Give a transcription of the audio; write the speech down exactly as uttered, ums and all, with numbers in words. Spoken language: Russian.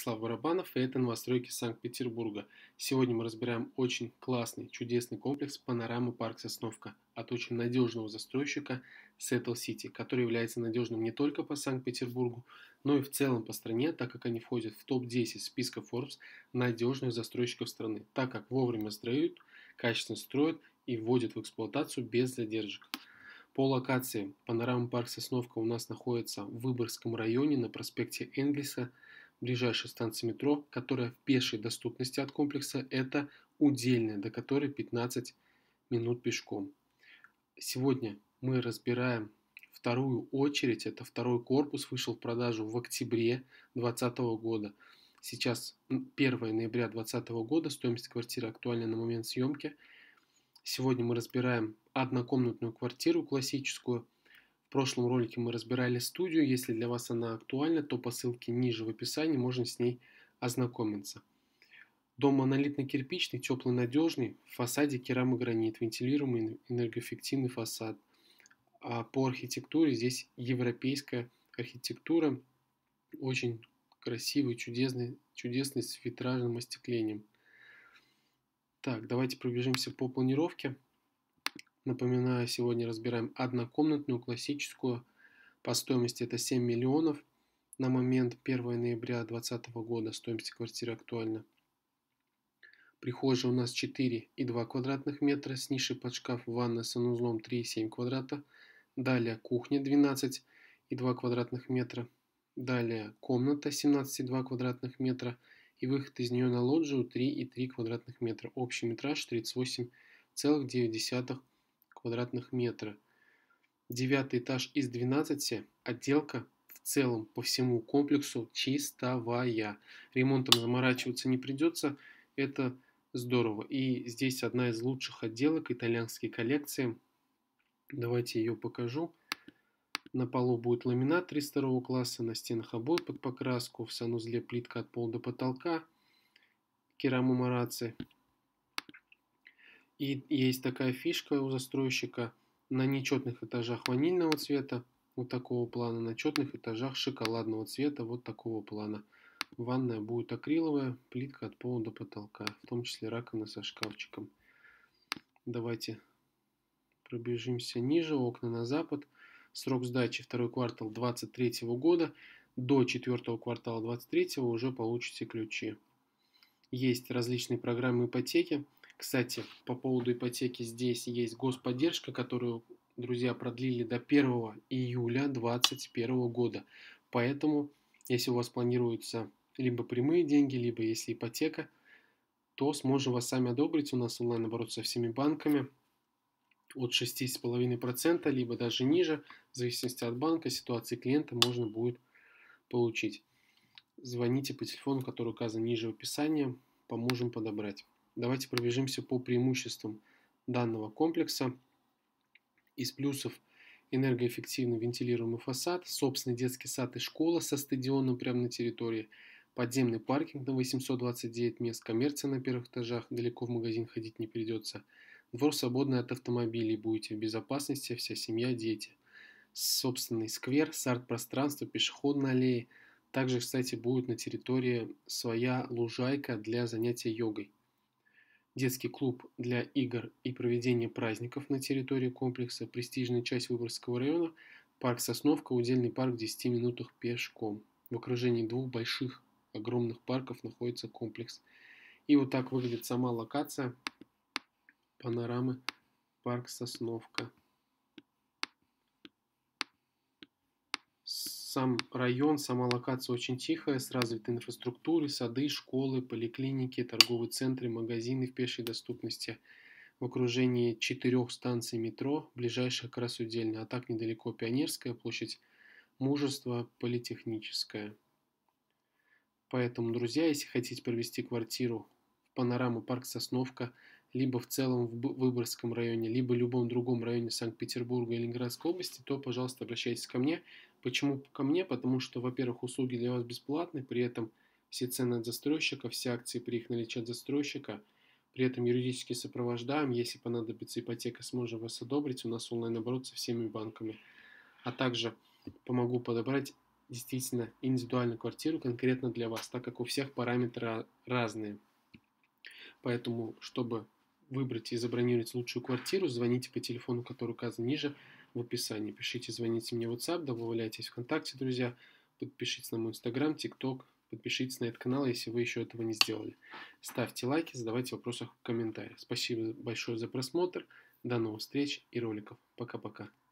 Вячеслав Барабанов, и это новостройки Санкт-Петербурга. Сегодня мы разбираем очень классный, чудесный комплекс «Панорама Парк Сосновка» от очень надежного застройщика Settle City, который является надежным не только по Санкт-Петербургу, но и в целом по стране, так как они входят в топ десять списка Forbes надежных застройщиков страны, так как вовремя сдают, качественно строят и вводят в эксплуатацию без задержек. По локации «Панорама Парк Сосновка» у нас находится в Выборгском районе на проспекте Энгельса, ближайшая станция метро, которая в пешей доступности от комплекса, это Удельная, до которой пятнадцать минут пешком. Сегодня мы разбираем вторую очередь, это второй корпус, вышел в продажу в октябре две тысячи двадцатого года. Сейчас первое ноября две тысячи двадцатого года, стоимость квартиры актуальна на момент съемки. Сегодня мы разбираем однокомнатную квартиру классическую. В прошлом ролике мы разбирали студию. Если для вас она актуальна, то по ссылке ниже в описании можно с ней ознакомиться. Дом монолитно-кирпичный, теплый, надежный. В фасаде керамогранит, вентилируемый, энергоэффективный фасад. А по архитектуре здесь европейская архитектура. Очень красивый, чудесный, чудесный с витражным остеклением. Так, давайте пробежимся по планировке. Напоминаю, сегодня разбираем однокомнатную, классическую. По стоимости это семь миллионов. На момент первого ноября две тысячи двадцатого года стоимость квартиры актуальна. Прихожая у нас четыре и два квадратных метра, с нишей под шкаф, ванная с санузлом три и семь квадрата. Далее кухня двенадцать и два квадратных метра. Далее комната семнадцать и два квадратных метра. И выход из нее на лоджию три и три квадратных метра. Общий метраж тридцать восемь целых девять десятых квадратных метра. Девятый этаж из двенадцати. Отделка в целом по всему комплексу чистовая. Ремонтом заморачиваться не придется. Это здорово. И здесь одна из лучших отделок итальянской коллекции. Давайте ее покажу. На полу будет ламинат тридцать второго класса, на стенах обои под покраску, в санузле плитка от пола до потолка, керамомараци. И есть такая фишка у застройщика: на нечетных этажах ванильного цвета, вот такого плана, на четных этажах шоколадного цвета, вот такого плана. Ванная будет акриловая, плитка от пола до потолка, в том числе раковина со шкафчиком. Давайте пробежимся ниже. Окна на запад. Срок сдачи второй квартал две тысячи двадцать третьего года. До четвертого квартала две тысячи двадцать третьего уже получите ключи. Есть различные программы ипотеки. Кстати, по поводу ипотеки здесь есть господдержка, которую, друзья, продлили до первого июля две тысячи двадцать первого года. Поэтому, если у вас планируются либо прямые деньги, либо если ипотека, то сможем вас сами одобрить. У нас онлайн-оборот со всеми банками от шести целых пяти десятых процента, либо даже ниже, в зависимости от банка, ситуации клиента, можно будет получить. Звоните по телефону, который указан ниже в описании, поможем подобрать. Давайте пробежимся по преимуществам данного комплекса. Из плюсов: энергоэффективный вентилируемый фасад, собственный детский сад и школа со стадионом прямо на территории, подземный паркинг на восемьсот двадцать девять мест, коммерция на первых этажах, далеко в магазин ходить не придется. Двор свободный от автомобилей, будете в безопасности, вся семья, дети. Собственный сквер с арт-пространством, пешеходной аллеей. Также, кстати, будет на территории своя лужайка для занятия йогой. Детский клуб для игр и проведения праздников на территории комплекса. Престижная часть Выборгского района. Парк Сосновка, удельный парк в десяти минутах пешком. В окружении двух больших, огромных парков находится комплекс. И вот так выглядит сама локация панорамы Парк Сосновка. Сам район, сама локация очень тихая, с развитой инфраструктурой, сады, школы, поликлиники, торговые центры, магазины в пешей доступности. В окружении четырех станций метро, ближайшая как раз Удельная, а так недалеко Пионерская, площадь Мужества, Политехническая. Поэтому, друзья, если хотите провести квартиру в панораму Парк Сосновка, либо в целом в Выборгском районе, либо в любом другом районе Санкт-Петербурга или Ленинградской области, то, пожалуйста, обращайтесь ко мне. Почему ко мне? Потому что, во-первых, услуги для вас бесплатны, при этом все цены от застройщика, все акции при их наличии от застройщика, при этом юридически сопровождаем, если понадобится ипотека, сможем вас одобрить, у нас онлайн-оборот со всеми банками. А также помогу подобрать действительно индивидуальную квартиру конкретно для вас, так как у всех параметры разные. Поэтому, чтобы выбрать и забронировать лучшую квартиру, звоните по телефону, который указан ниже в описании. Пишите, звоните мне в WhatsApp, добавляйтесь в ВКонтакте, друзья, подпишитесь на мой Инстаграм, ТикТок, подпишитесь на этот канал, если вы еще этого не сделали. Ставьте лайки, задавайте вопросы в комментариях. Спасибо большое за просмотр. До новых встреч и роликов. Пока-пока.